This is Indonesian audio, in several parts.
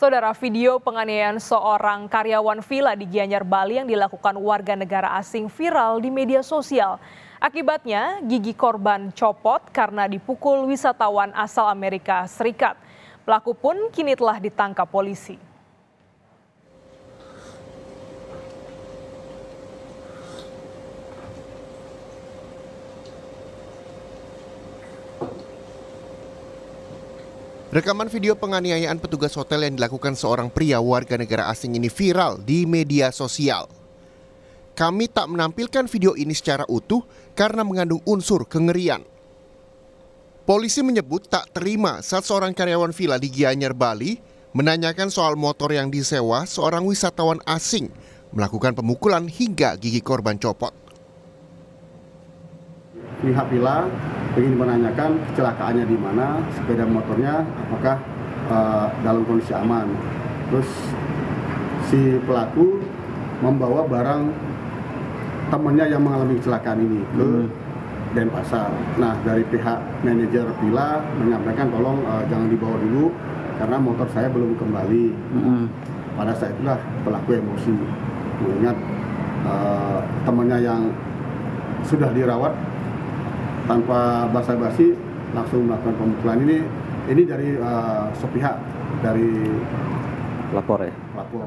Saudara, video penganiayaan seorang karyawan villa di Gianyar, Bali yang dilakukan warga negara asing viral di media sosial. Akibatnya, gigi korban copot karena dipukul wisatawan asal Amerika Serikat. Pelaku pun kini telah ditangkap polisi. Rekaman video penganiayaan petugas hotel yang dilakukan seorang pria warga negara asing ini viral di media sosial. Kami tak menampilkan video ini secara utuh karena mengandung unsur kengerian. Polisi menyebut tak terima saat seorang karyawan villa di Gianyar, Bali menanyakan soal motor yang disewa seorang wisatawan asing melakukan pemukulan hingga gigi korban copot. Pihak villa ingin menanyakan kecelakaannya di mana, sepeda motornya apakah dalam kondisi aman. Terus si pelaku membawa barang temannya yang mengalami kecelakaan ini ke Denpasar. Nah, dari pihak manajer villa menyampaikan tolong jangan dibawa dulu karena motor saya belum kembali. Pada saat itulah pelaku emosi mengingat temannya yang sudah dirawat tanpa basa-basi langsung melakukan pemukulan. Ini dari sepihak dari lapor ya.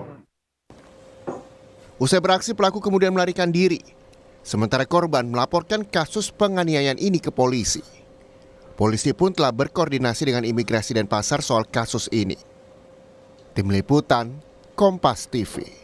Usai beraksi, pelaku kemudian melarikan diri. Sementara korban melaporkan kasus penganiayaan ini ke polisi. Polisi pun telah berkoordinasi dengan imigrasi Denpasar soal kasus ini. Tim Liputan, Kompas TV.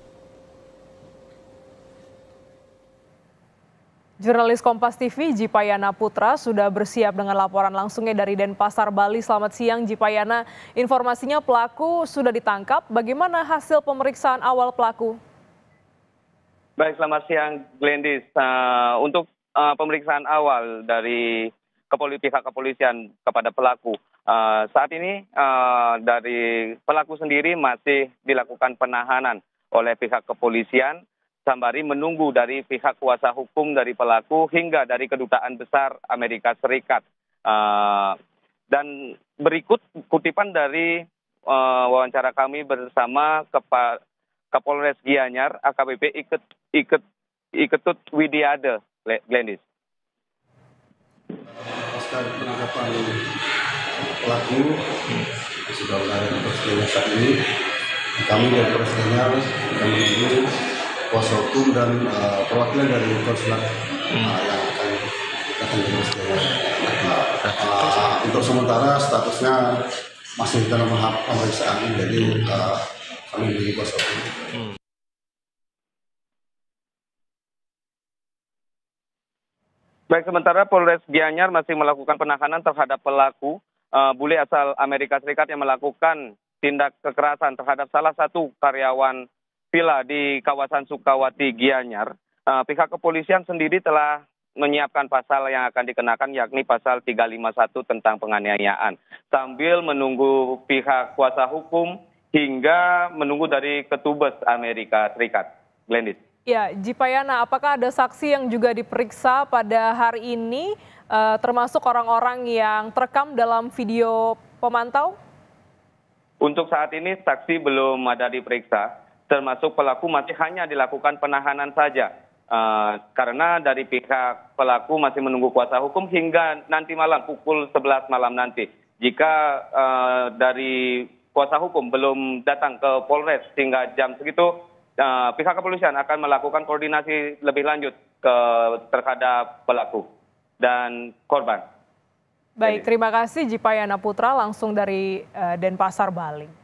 Jurnalis Kompas TV Jipayana Putra sudah bersiap dengan laporan langsungnya dari Denpasar, Bali. Selamat siang Jipayana, informasinya pelaku sudah ditangkap. Bagaimana hasil pemeriksaan awal pelaku? Baik, selamat siang Glendis. Untuk pemeriksaan awal dari pihak kepolisian kepada pelaku, saat ini dari pelaku sendiri masih dilakukan penahanan oleh pihak kepolisian, sembari menunggu dari pihak kuasa hukum dari pelaku hingga dari Kedutaan Besar Amerika Serikat. Dan berikut kutipan dari wawancara kami bersama Kapolres Gianyar, AKBP Iketut Widiade, Glendis. Pasca penangkapan pelaku sudah berada di Polres saat ini, kami dari Polres Gianyar menunggu kuasa hukum dan perwakilan dari konsulat yang akan datang ke Polres Gianyar. Untuk sementara statusnya masih dalam tahap pemeriksaan, jadi kami menunggu kuasa hukum. Baik, sementara Polres Gianyar masih melakukan penahanan terhadap pelaku bule asal Amerika Serikat yang melakukan tindak kekerasan terhadap salah satu karyawan villa di kawasan Sukawati, Gianyar. Pihak kepolisian sendiri telah menyiapkan pasal yang akan dikenakan, yakni pasal 351 tentang penganiayaan, sambil menunggu pihak kuasa hukum hingga menunggu dari Kedubes Amerika Serikat. Glendis. Ya, Jipayana, apakah ada saksi yang juga diperiksa pada hari ini, termasuk orang-orang yang terekam dalam video pemantau? Untuk saat ini saksi belum ada diperiksa, termasuk pelaku masih hanya dilakukan penahanan saja. Karena dari pihak pelaku masih menunggu kuasa hukum hingga nanti malam pukul 11 malam nanti. Jika dari kuasa hukum belum datang ke Polres hingga jam segitu, pihak kepolisian akan melakukan koordinasi lebih lanjut terhadap pelaku dan korban. Baik, terima kasih Jipayana Putra langsung dari Denpasar, Bali.